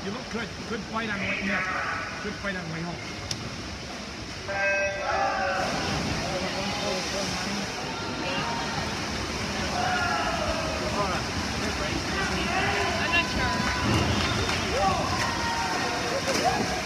You look good. Good fight on the way here. Good fight on the way home. I'm not sure.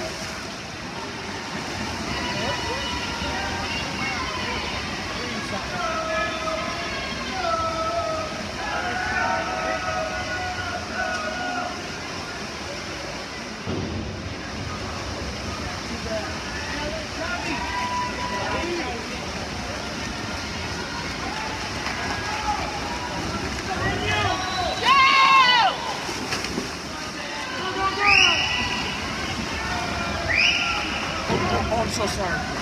Oh, I'm so sorry.